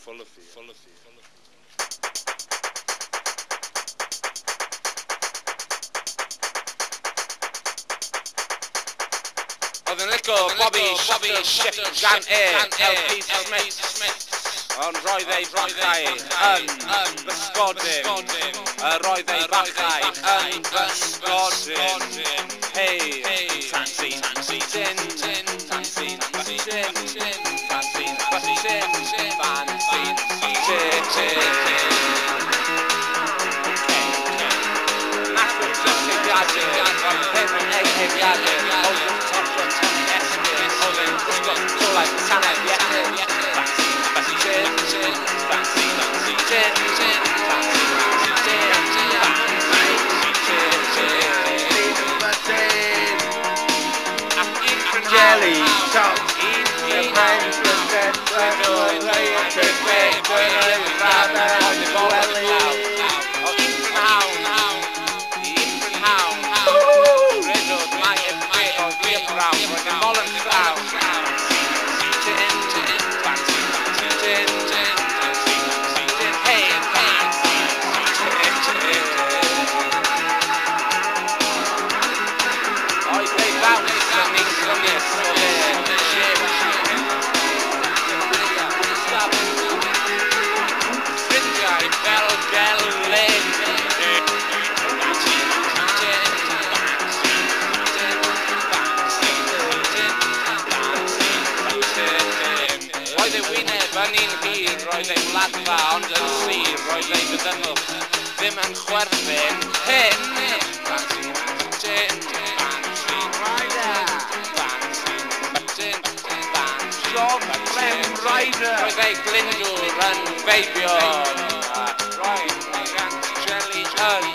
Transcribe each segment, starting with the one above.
Oh, the little Bobby Shift Gan LP Smith on roedd ei bachau yn bysgodyn roedd ei bachau yn bysgodyn hei Tansin Bysyn Tansin Bysyn Tansin Bysyn Fansin Nath yn sychiadur o'n hyn ei hefiadur oedd yn tocio Tony Esgyn oedd yn gwisgo colau tanau iechyd Fansin Bysyn Fansin Bysyn Jelly, top, the brains of dead, roedd ei wladfa ond yn sir, roedd ei byddynwch ddim yn chwerthin hyn Fansin Bysyn Fansin Bysyn John Clem Ryder roedd ei glindwr yn feibio roedd Jelly yn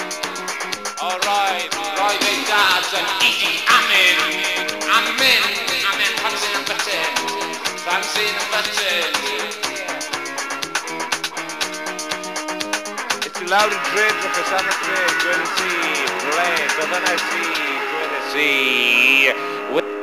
roedd ei dad yn Idi Amin Fansin Bysyn Fansin Bysyn Lawr yn dref, Professor Craig, gwedais i, ble, byddwn i, gwedais i.